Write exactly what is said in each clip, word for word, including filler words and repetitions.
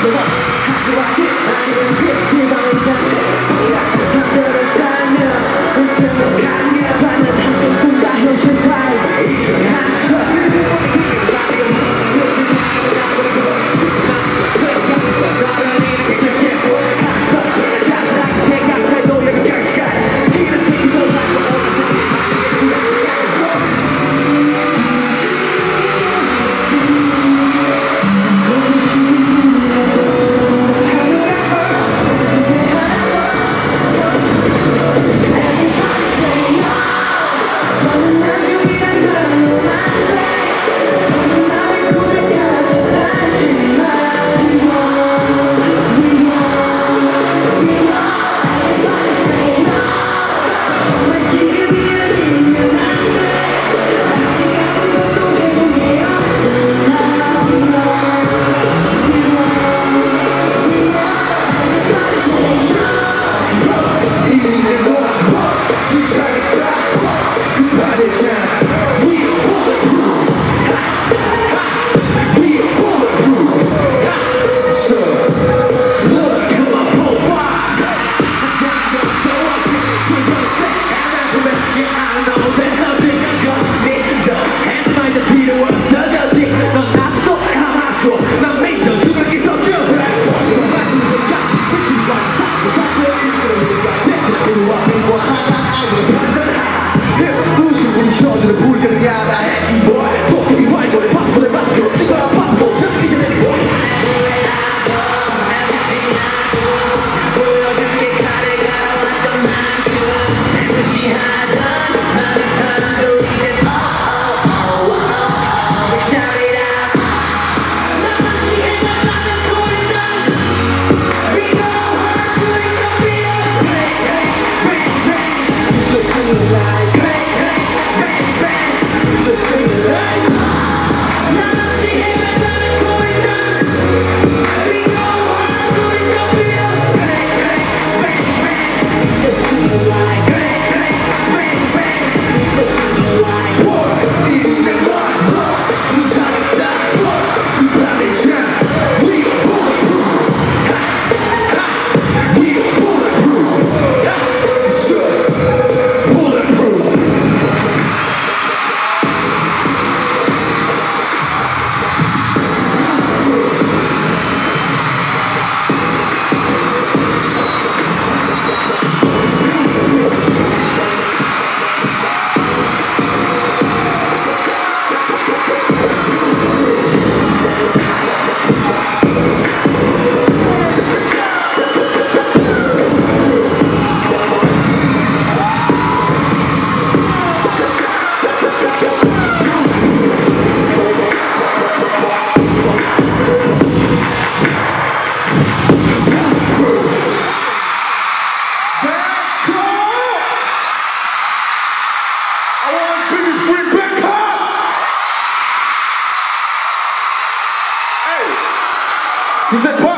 He said, "Pop."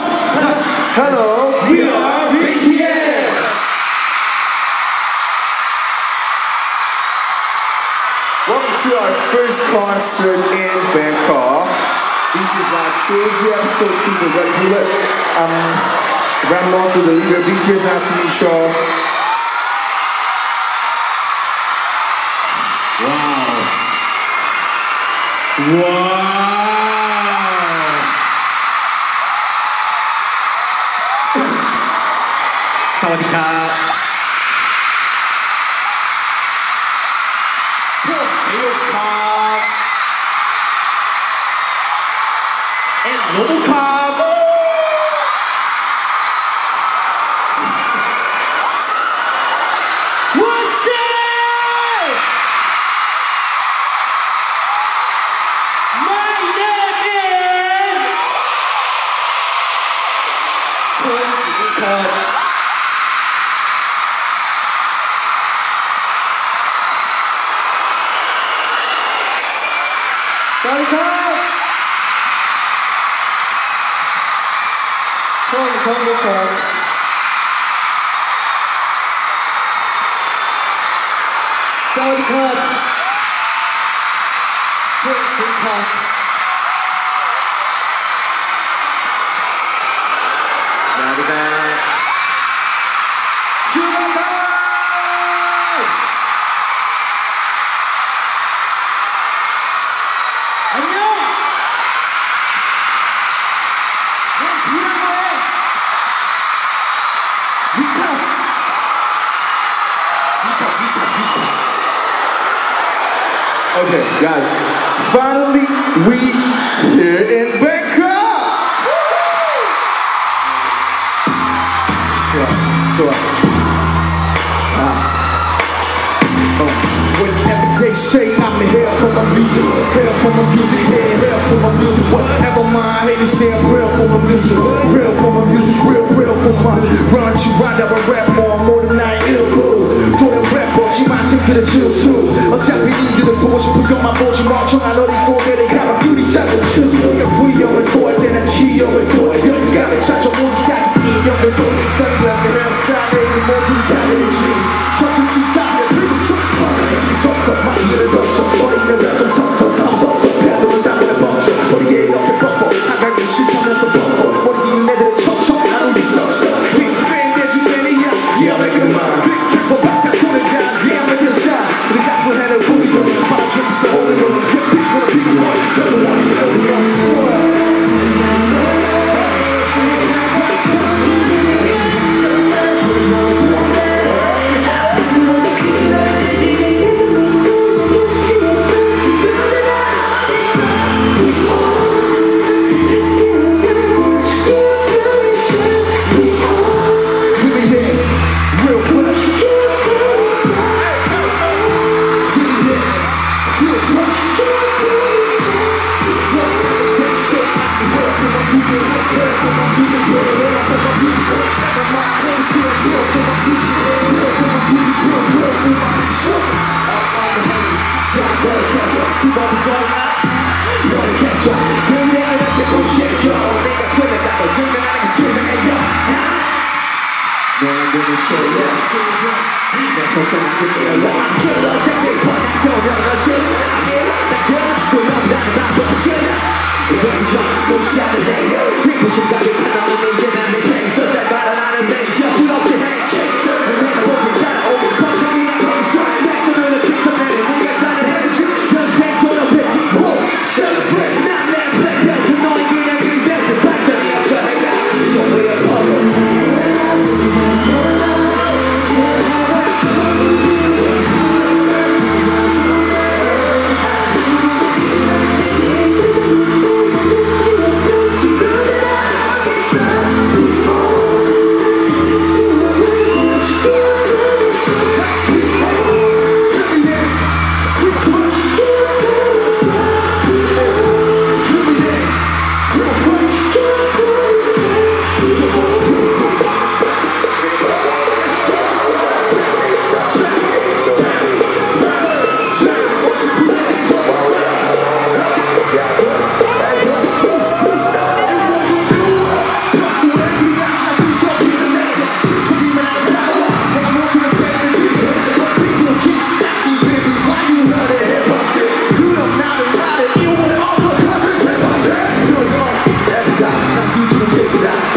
Hello, we are B T S. Welcome to our first concert in Bangkok. B T S live trilogy episode two, the regular. Um, Ram also the leader. B T S nice to meet y'all. Wow. Wow. สวัสดีครับพวกเชียวครับเอ็นลูกครับวัสดี My name is คุณสิริพรสวัสดีครับช่องช่องลูกครับสวัสดีครับช่องช่องครับ Guys, finally we here in Bangkok. Sure, sure. Ah. Oh. Whenever they say I'm here for my music, here for my music, yeah, here for my music. Whatever my haters say, I'm real for my music, real for my music, real, real for my run. She ride up a rap more, more than I ill. For that rap, but she might sing to the chill too. 어차피 니들은 보고 싶은 것만 보지 멍청한 어린 고개를 가봐 둘이 작은 우리가 부여를 도할 때는 기억을 둬 여기까지 찾아 우리 닭이 인형을 돌린 선글라스 헤어스타일을 모두 가리지 저승지 따위를 들고 쫓아 섭섭 마시는 덮쳐 어린애 랩좀 섭섭 섭섭 패도를 담으려 멈춰 머리에 이렇게 뻗고 한강에 싫다면서 뻗고 머리 기는 애들은 척척 안 우리 섭섭 빅뱅 대주맨이야 Yeah make it mine 빅뱅 박자 손을 가 Yeah make it shine 우리 가수 해낼 우리도 파란색에서 오는 건 그 빛으로 비고 너도 원이 너도 넌 Check it out.